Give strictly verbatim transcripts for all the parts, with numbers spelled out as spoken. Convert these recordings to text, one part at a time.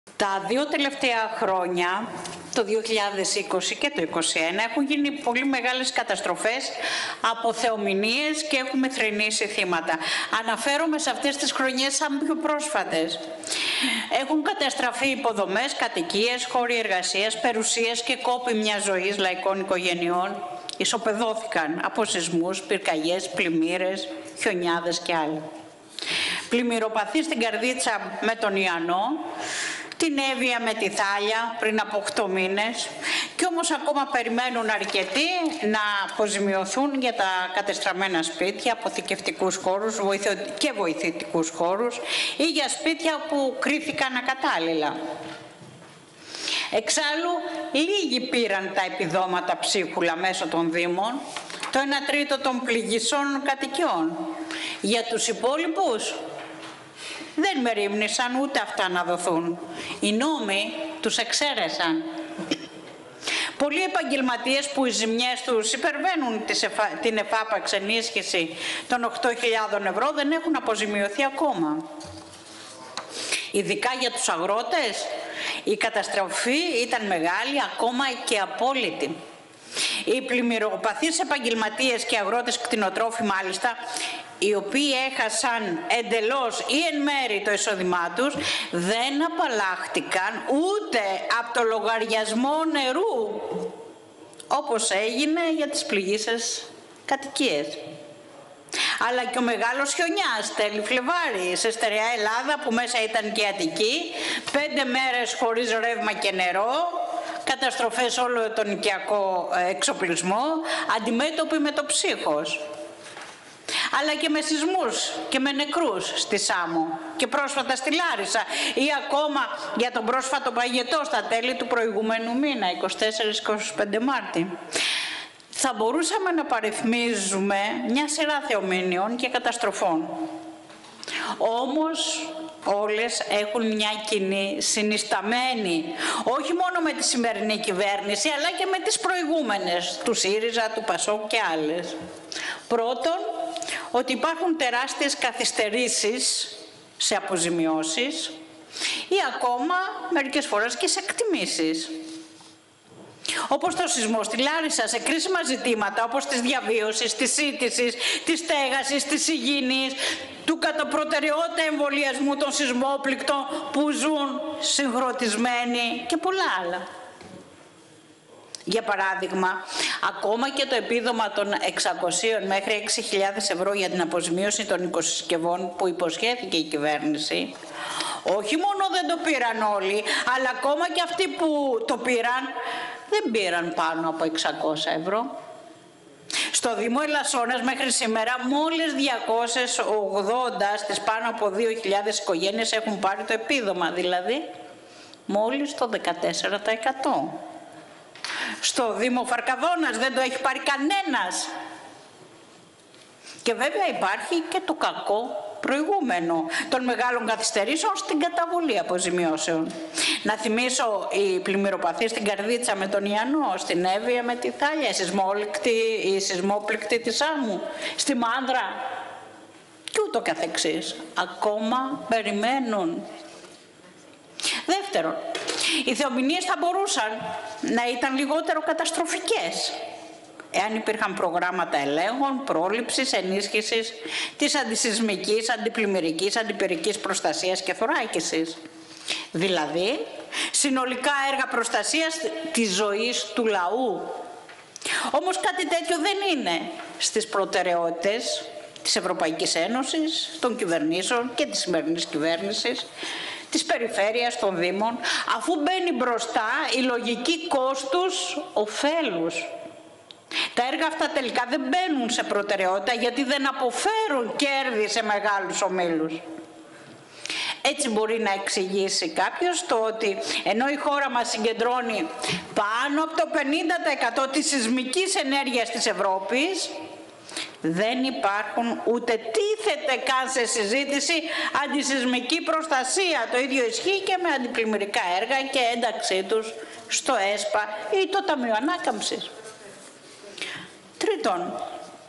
Τα δύο τελευταία χρόνια, το δύο χιλιάδες είκοσι και το είκοσι ένα, έχουν γίνει πολύ μεγάλες καταστροφές από θεομηνίες και έχουμε θρηνήσει θύματα. Αναφέρομαι σε αυτές τις χρονιές σαν πιο πρόσφατες. Έχουν καταστραφεί υποδομές, κατοικίες, χώροι εργασίας, περιουσίες και κόποι μιας ζωής λαϊκών οικογενειών. Ισοπεδώθηκαν από σεισμούς, πυρκαγιές, πλημμύρες, χιονιάδες και άλλα. Πλημμυροπαθή στην Καρδίτσα με τον Ιαννό, την Εύβοια με τη Θάλια πριν από οκτώ μήνες και όμως ακόμα περιμένουν αρκετοί να αποζημιωθούν για τα κατεστραμμένα σπίτια, αποθηκευτικούς χώρους και βοηθητικούς χώρους ή για σπίτια που κρίθηκαν ακατάλληλα. Εξάλλου, λίγοι πήραν τα επιδόματα ψίχουλα μέσω των Δήμων, το ένα τρίτο των πληγισών κατοικιών. Για τους υπόλοιπους, δεν μερίμνησαν ούτε αυτά να δοθούν. Οι νόμοι τους εξαίρεσαν. Πολλοί επαγγελματίες που οι ζημιές τους υπερβαίνουν την εφάπαξ ενίσχυση των οκτώ χιλιάδες ευρώ δεν έχουν αποζημιωθεί ακόμα. Ειδικά για τους αγρότες, η καταστροφή ήταν μεγάλη, ακόμα και απόλυτη. Οι πλημμυροπαθείς επαγγελματίες και αγρότες κτηνοτρόφοι μάλιστα, οι οποίοι έχασαν εντελώς ή εν μέρη το εισόδημά τους, δεν απαλλάχτηκαν ούτε από το λογαριασμό νερού, όπως έγινε για τις πληγείσες κατοικίες. Αλλά και ο μεγάλος χιονιάς, τέλη Φλεβάρι, σε στερεά Ελλάδα που μέσα ήταν και Αττική, πέντε μέρες χωρίς ρεύμα και νερό, καταστροφές όλο τον οικιακό εξοπλισμό, αντιμέτωποι με το ψύχος. Αλλά και με σεισμούς και με νεκρούς στη Σάμο και πρόσφατα στη Λάρισα ή ακόμα για τον πρόσφατο παγετό στα τέλη του προηγούμενου μήνα, είκοσι τέσσερα και είκοσι πέντε Μάρτη. Θα μπορούσαμε να παριθμίζουμε μια σειρά θεομηνιών και καταστροφών. Όμως όλες έχουν μια κοινή συνισταμένη, όχι μόνο με τη σημερινή κυβέρνηση, αλλά και με τις προηγούμενες, του ΣΥΡΙΖΑ, του ΠΑΣΟΚ και άλλες. Πρώτον, ότι υπάρχουν τεράστιες καθυστερήσεις σε αποζημιώσεις ή ακόμα μερικές φορές και σε εκτιμήσεις. Όπως το σεισμό στη Λάρισα, σε κρίσιμα ζητήματα όπως της διαβίωσης, της σύντησης, της στέγασης, της υγιεινής, του κατά προτεραιότητα εμβολιασμού των σεισμόπληκτων που ζουν συγχρονισμένοι και πολλά άλλα. Για παράδειγμα, ακόμα και το επίδομα των εξακοσίων μέχρι έξι χιλιάδες ευρώ για την αποζημίωση των οικοσυσκευών που υποσχέθηκε η κυβέρνηση, όχι μόνο δεν το πήραν όλοι, αλλά ακόμα και αυτοί που το πήραν, δεν πήραν πάνω από εξακόσια ευρώ. Στο Δήμο Ελασσόνας μέχρι σήμερα μόλις διακόσιες ογδόντα στις πάνω από δύο χιλιάδες οικογένειες έχουν πάρει το επίδομα, δηλαδή μόλις το δεκατέσσερα τοις εκατό. Στο Δήμο Φαρκαδόνας δεν το έχει πάρει κανένας. Και βέβαια υπάρχει και το κακό προηγούμενο των μεγάλων καθυστερήσεων στην καταβολή αποζημιώσεων. Να θυμίσω οι πλημμυροπαθείς στην Καρδίτσα με τον Ιαννό, στην Εύβοια με τη Θάλια, η σεισμόπληκτη της Σάμου, στη Μάνδρα και ούτω καθεξής. Ακόμα περιμένουν. Δεύτερον, οι θεομηνίες θα μπορούσαν να ήταν λιγότερο καταστροφικές εάν υπήρχαν προγράμματα ελέγχων, πρόληψης, ενίσχυσης της αντισεισμικής, αντιπλημμυρικής, αντιπυρικής προστασίας και θωράκισης. Δηλαδή, συνολικά έργα προστασίας της ζωής του λαού. Όμως κάτι τέτοιο δεν είναι στις προτεραιότητες της Ευρωπαϊκής Ένωσης, των κυβερνήσεων και της σημερινής κυβέρνησης, της περιφέρειας, των Δήμων, αφού μπαίνει μπροστά η λογική κόστους-οφέλους. Τα έργα αυτά τελικά δεν μπαίνουν σε προτεραιότητα γιατί δεν αποφέρουν κέρδη σε μεγάλους ομίλους. Έτσι μπορεί να εξηγήσει κάποιος το ότι ενώ η χώρα μας συγκεντρώνει πάνω από το πενήντα τοις εκατό της σεισμικής ενέργειας της Ευρώπης, δεν υπάρχουν ούτε τίθεται καν σε συζήτηση αντισεισμική προστασία. Το ίδιο ισχύει και με αντιπλημμυρικά έργα και ένταξή τους στο ΕΣΠΑ ή το Ταμείο Ανάκαμψης. Τρίτον,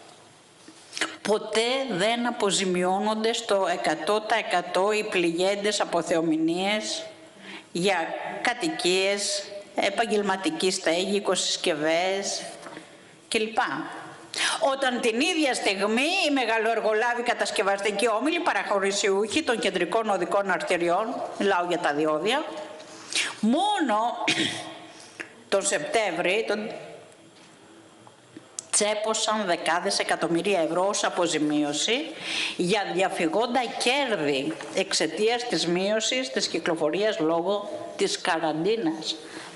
ποτέ δεν αποζημιώνονται στο εκατό τοις εκατό οι πληγέντες από θεομηνίες για κατοικίες, επαγγελματική στέγη, οικοσυσκευές κλπ. Όταν την ίδια στιγμή οι μεγαλοεργολάβοι κατασκευαστικοί όμιλοι, παραχωρησιούχοι των κεντρικών οδικών αρτηριών, μιλάω για τα διόδια, μόνο τον Σεπτέμβρη τον τσέπωσαν δεκάδες εκατομμύρια ευρώ ως αποζημίωση για διαφυγόντα κέρδη εξαιτίας της μείωσης της κυκλοφορίας λόγω της καραντίνας.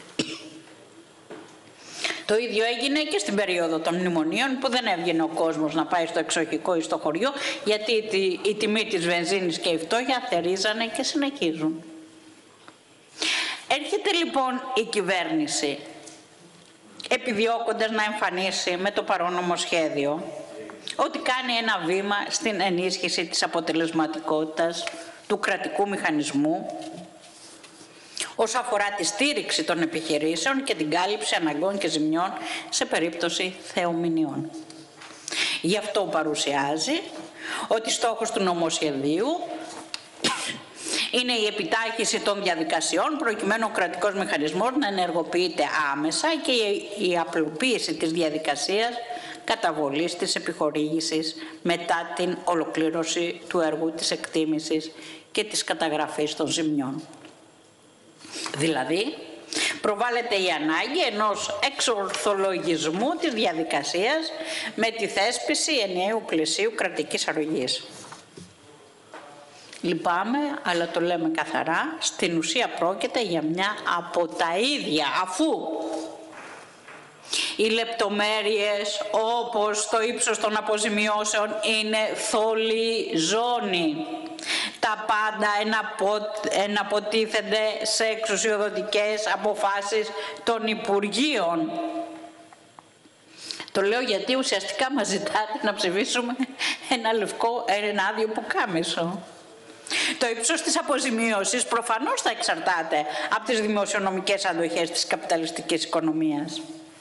Το ίδιο έγινε και στην περίοδο των μνημονίων, που δεν έβγαινε ο κόσμος να πάει στο εξοχικό ή στο χωριό, γιατί η τιμή της βενζίνης και η φτώχεια θερίζανε και συνεχίζουν. Έρχεται λοιπόν η κυβέρνηση, επιδιώκοντας να εμφανίσει με το παρόν νομοσχέδιο ότι κάνει ένα βήμα στην ενίσχυση της αποτελεσματικότητας του κρατικού μηχανισμού όσο αφορά τη στήριξη των επιχειρήσεων και την κάλυψη αναγκών και ζημιών σε περίπτωση θεομηνιών. Γι' αυτό παρουσιάζει ότι στόχος του νομοσχεδίου είναι η επιτάχυση των διαδικασιών προκειμένου ο κρατικός μηχανισμός να ενεργοποιείται άμεσα και η απλοποίηση της διαδικασίας καταβολής της επιχορήγησης μετά την ολοκλήρωση του έργου της εκτίμησης και της καταγραφής των ζημιών. Δηλαδή, προβάλλεται η ανάγκη ενός εξορθολογισμού της διαδικασίας με τη θέσπιση ενιαίου πλαισίου κρατικής αρρωγής. Λυπάμαι, αλλά το λέμε καθαρά, στην ουσία πρόκειται για μια από τα ίδια, αφού οι λεπτομέρειες όπως το ύψος των αποζημιώσεων είναι θολή ζώνη. Τα πάντα εναποτίθενται σε εξουσιοδοτικές αποφάσεις των Υπουργείων. Το λέω γιατί ουσιαστικά μας ζητάτε να ψηφίσουμε ένα λευκό, ένα άδειο πουκάμισο. Το ύψος της αποζημίωσης προφανώς θα εξαρτάται από τις δημοσιονομικές αντοχές της καπιταλιστικής οικονομίας.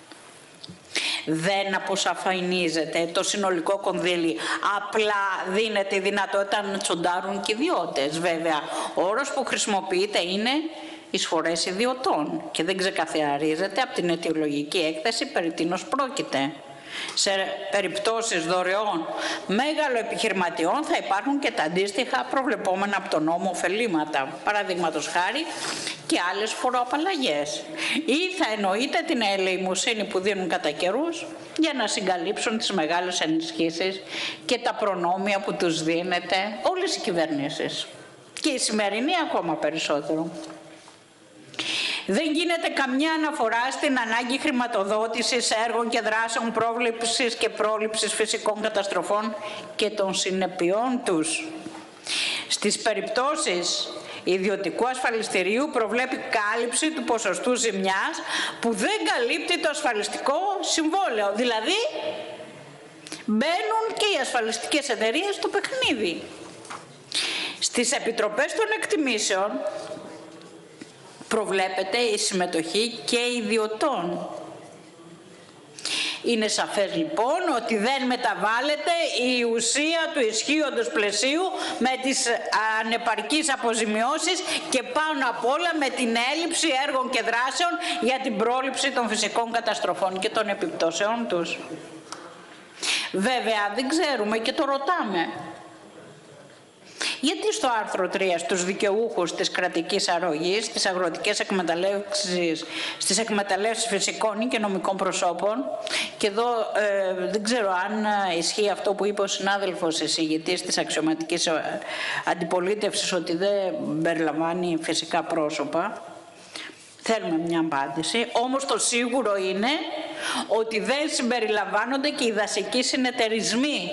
Δεν αποσαφηνίζεται το συνολικό κονδύλι, απλά δίνεται η δυνατότητα να τσοντάρουν και ιδιώτες. Βέβαια, ο όρος που χρησιμοποιείται είναι εισφορές ιδιωτών και δεν ξεκαθαρίζεται από την αιτιολογική έκθεση περί τίνος πρόκειται. Σε περιπτώσεις δωρεών μέγαλο επιχειρηματιών θα υπάρχουν και τα αντίστοιχα προβλεπόμενα από τον νόμο ωφελήματα, παραδείγματος χάρη και άλλες φοροαπαλλαγές. Ή θα εννοείται την ελεημοσύνη που δίνουν κατά καιρούς για να συγκαλύψουν τις μεγάλες ενισχύσεις και τα προνόμια που τους δίνεται όλες οι κυβερνήσεις. Και η σημερινή ακόμα περισσότερο. Δεν γίνεται καμιά αναφορά στην ανάγκη χρηματοδότησης έργων και δράσεων πρόβλεψης και πρόληψης φυσικών καταστροφών και των συνεπειών τους. Στις περιπτώσεις ιδιωτικού ασφαλιστηρίου προβλέπει κάλυψη του ποσοστού ζημιάς που δεν καλύπτει το ασφαλιστικό συμβόλαιο. Δηλαδή, μπαίνουν και οι ασφαλιστικές εταιρείες στο παιχνίδι. Στις επιτροπές των εκτιμήσεων προβλέπεται η συμμετοχή και ιδιωτών. Είναι σαφές λοιπόν ότι δεν μεταβάλλεται η ουσία του ισχύοντος πλαισίου με τις ανεπαρκείς αποζημιώσεις και πάνω απ' όλα με την έλλειψη έργων και δράσεων για την πρόληψη των φυσικών καταστροφών και των επιπτώσεων τους. Βέβαια δεν ξέρουμε και το ρωτάμε. Γιατί στο άρθρο τρία στους δικαιούχους της κρατικής αρρωγής, στις αγροτικές εκμεταλλεύσεις, στις εκμεταλλεύσεις φυσικών και νομικών προσώπων, και εδώ ε, δεν ξέρω αν ισχύει αυτό που είπε ο συνάδελφος εισηγητής της αξιωματικής αντιπολίτευσης, ότι δεν περιλαμβάνει φυσικά πρόσωπα. Θέλουμε μια απάντηση. Όμως το σίγουρο είναι ότι δεν συμπεριλαμβάνονται και οι δασικοί συνεταιρισμοί.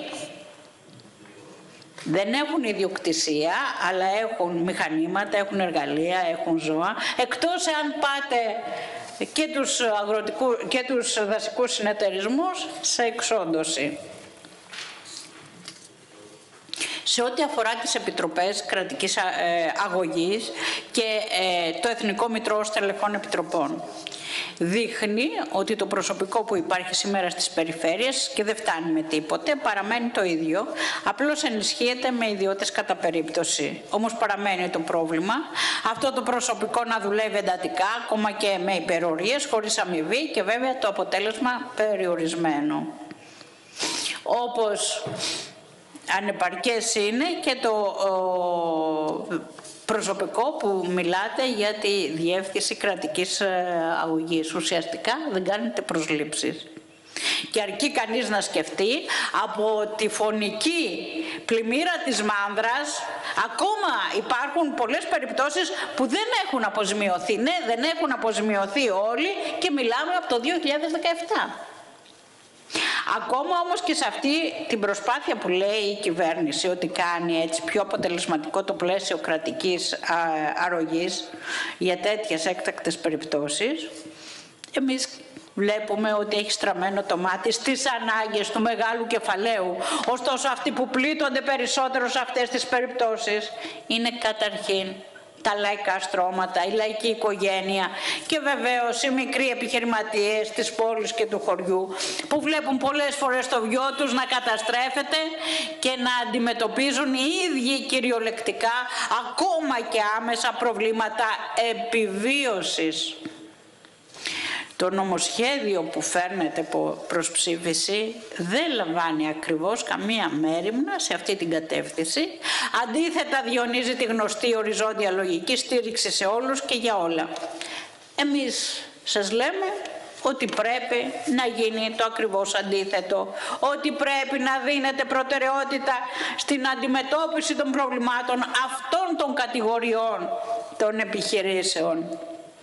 Δεν έχουν ιδιοκτησία, αλλά έχουν μηχανήματα, έχουν εργαλεία, έχουν ζώα. Εκτός αν πάτε και τους, αγροτικού, και τους δασικούς συνεταιρισμούς σε εξόντωση. Σε ό,τι αφορά τις επιτροπές κρατικής αγωγής και ε, το Εθνικό Μητρό Στελεχών Επιτροπών. Δείχνει ότι το προσωπικό που υπάρχει σήμερα στις περιφέρειες και δεν φτάνει με τίποτε, παραμένει το ίδιο, απλώς ενισχύεται με ιδιώτες κατά περίπτωση. Όμως παραμένει το πρόβλημα, αυτό το προσωπικό να δουλεύει εντατικά, ακόμα και με υπερορίες, χωρίς αμοιβή και βέβαια το αποτέλεσμα περιορισμένο. Όπως ανεπαρκές είναι και το ο, προσωπικό που μιλάτε για τη διεύθυνση κρατικής αγωγής. Ουσιαστικά δεν κάνετε προσλήψεις. Και αρκεί κανείς να σκεφτεί από τη φωνική πλημμύρα της Μάνδρας, ακόμα υπάρχουν πολλές περιπτώσεις που δεν έχουν αποζημιωθεί. Ναι, δεν έχουν αποζημιωθεί όλοι και μιλάμε από το δύο χιλιάδες δεκαεπτά. Ακόμα όμως και σε αυτή την προσπάθεια που λέει η κυβέρνηση ότι κάνει έτσι πιο αποτελεσματικό το πλαίσιο κρατικής αρρωγής για τέτοιες έκτακτες περιπτώσεις, εμείς βλέπουμε ότι έχει στραμμένο το μάτι στις ανάγκες του μεγάλου κεφαλαίου. Ωστόσο αυτοί που πλήττονται περισσότερο σε αυτές τις περιπτώσεις είναι καταρχήν τα λαϊκά στρώματα, η λαϊκή οικογένεια και βεβαίως οι μικροί επιχειρηματίες της πόλης και του χωριού που βλέπουν πολλές φορές το γιο τους να καταστρέφεται και να αντιμετωπίζουν οι ίδιοι κυριολεκτικά ακόμα και άμεσα προβλήματα επιβίωσης. Το νομοσχέδιο που φέρνεται προς ψήφιση δεν λαμβάνει ακριβώς καμία μέριμνα σε αυτή την κατεύθυνση. Αντίθετα διονύζει τη γνωστή οριζόντια λογική στήριξη σε όλους και για όλα. Εμείς σας λέμε ότι πρέπει να γίνει το ακριβώς αντίθετο, ότι πρέπει να δίνεται προτεραιότητα στην αντιμετώπιση των προβλημάτων αυτών των κατηγοριών των επιχειρήσεων.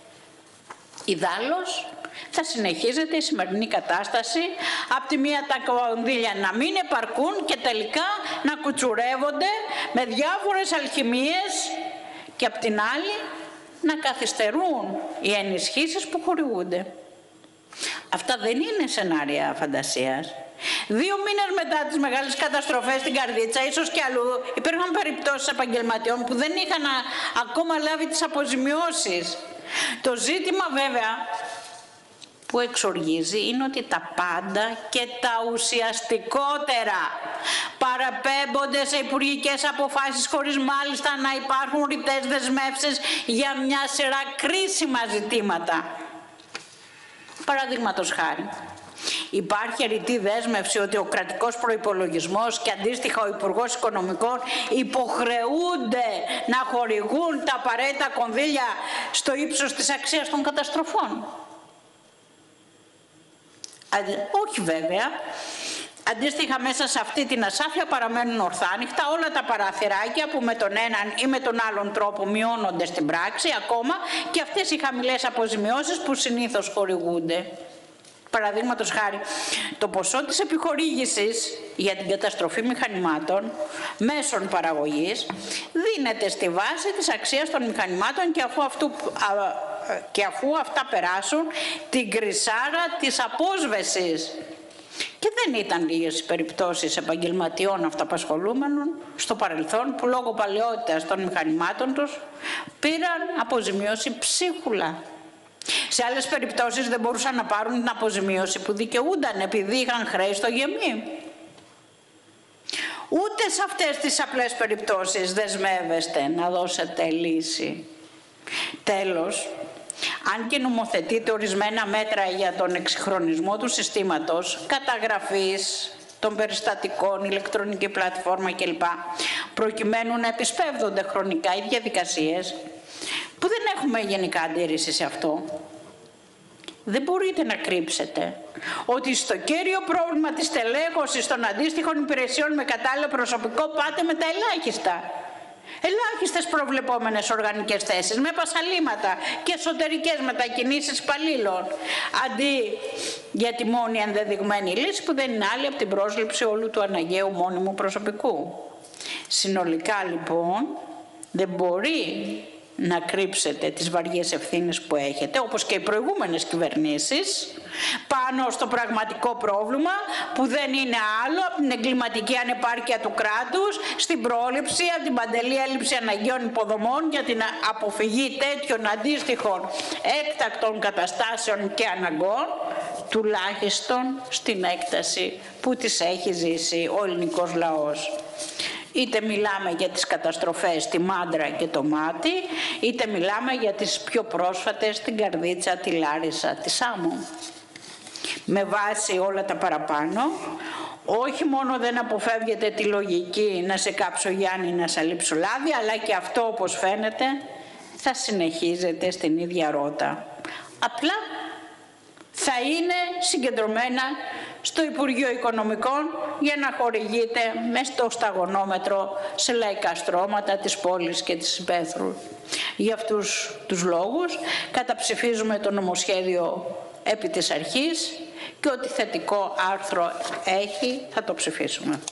Ιδάλλως θα συνεχίζεται η σημερινή κατάσταση, από τη μία τα κονδύλια να μην επαρκούν και τελικά να κουτσουρεύονται με διάφορες αλχημίες και από την άλλη να καθυστερούν οι ενισχύσεις που χορηγούνται. Αυτά δεν είναι σενάρια φαντασίας. Δύο μήνες μετά τις μεγάλες καταστροφές στην Καρδίτσα, ίσως και αλλού, υπήρχαν περιπτώσεις επαγγελματιών που δεν είχαν ακόμα λάβει τις αποζημιώσεις. Το ζήτημα βέβαια που εξοργίζει είναι ότι τα πάντα και τα ουσιαστικότερα παραπέμπονται σε υπουργικές αποφάσεις χωρίς μάλιστα να υπάρχουν ρητές δεσμεύσεις για μια σειρά κρίσιμα ζητήματα. Παραδείγματος χάρη, υπάρχει ρητή δέσμευση ότι ο κρατικός προϋπολογισμός και αντίστοιχα ο Υπουργός Οικονομικών υποχρεούνται να χορηγούν τα απαραίτητα κονδύλια στο ύψος της αξίας των καταστροφών. Όχι βέβαια. Αντίστοιχα μέσα σε αυτή την ασάφεια παραμένουν ορθάνυχτα όλα τα παραθυράκια που με τον έναν ή με τον άλλον τρόπο μειώνονται στην πράξη, ακόμα και αυτές οι χαμηλές αποζημιώσεις που συνήθως χορηγούνται. Παραδείγματος χάρη, το ποσό της επιχορήγησης για την καταστροφή μηχανημάτων μέσων παραγωγής δίνεται στη βάση της αξίας των μηχανημάτων και αφού, αυτού, α, και αφού αυτά περάσουν την κρυσάρα της απόσβεσης. Και δεν ήταν λίγες οι περιπτώσεις επαγγελματιών αυταπασχολούμενων στο παρελθόν που λόγω παλαιότητας των μηχανημάτων τους πήραν αποζημίωση ψίχουλα. Σε άλλες περιπτώσεις δεν μπορούσαν να πάρουν την αποζημίωση που δικαιούνταν επειδή είχαν χρέη στο γεμί. Ούτε σε αυτές τις απλές περιπτώσεις δεσμεύεστε να δώσετε λύση. Τέλος, αν και νομοθετείτε ορισμένα μέτρα για τον εξυγχρονισμό του συστήματος, καταγραφής των περιστατικών, ηλεκτρονική πλατφόρμα κλπ, προκειμένου να επισπεύδονται χρονικά οι διαδικασίες, που δεν έχουμε γενικά αντίρρηση σε αυτό, δεν μπορείτε να κρύψετε ότι στο κέριο πρόβλημα της τελέχωσης των αντίστοιχων υπηρεσιών με κατάλληλο προσωπικό πάτε με τα ελάχιστα. Ελάχιστες προβλεπόμενες οργανικές θέσεις με πασαλήματα και εσωτερικές μετακινήσεις υπαλλήλων, αντί για τη μόνη ενδεδειγμένη λύση που δεν είναι άλλη από την πρόσληψη όλου του αναγκαίου μόνιμου προσωπικού. Συνολικά λοιπόν δεν μπορεί να κρύψετε τις βαριές ευθύνες που έχετε, όπως και οι προηγούμενες κυβερνήσεις, πάνω στο πραγματικό πρόβλημα που δεν είναι άλλο από την εγκληματική ανεπάρκεια του κράτους, στην πρόληψη, από την παντελή έλλειψη αναγκαίων υποδομών για την αποφυγή τέτοιων αντίστοιχων έκτακτων καταστάσεων και αναγκών, τουλάχιστον στην έκταση που τις έχει ζήσει ο ελληνικός λαός. Είτε μιλάμε για τις καταστροφές στη Μάντρα και το Μάτι, είτε μιλάμε για τις πιο πρόσφατες στην Καρδίτσα, τη Λάρισα, τη Σάμο. Με βάση όλα τα παραπάνω, όχι μόνο δεν αποφεύγεται τη λογική να σε κάψω Γιάννη, να σε λείψω λάδι, αλλά και αυτό, όπως φαίνεται, θα συνεχίζεται στην ίδια ρότα. Απλά θα είναι συγκεντρωμένα στο Υπουργείο Οικονομικών για να χορηγείται μες στο σταγονόμετρο σε λαϊκά στρώματα της πόλης και της υπαίθρου. Για αυτούς τους λόγους καταψηφίζουμε το νομοσχέδιο επί της αρχής και ό,τι θετικό άρθρο έχει θα το ψηφίσουμε.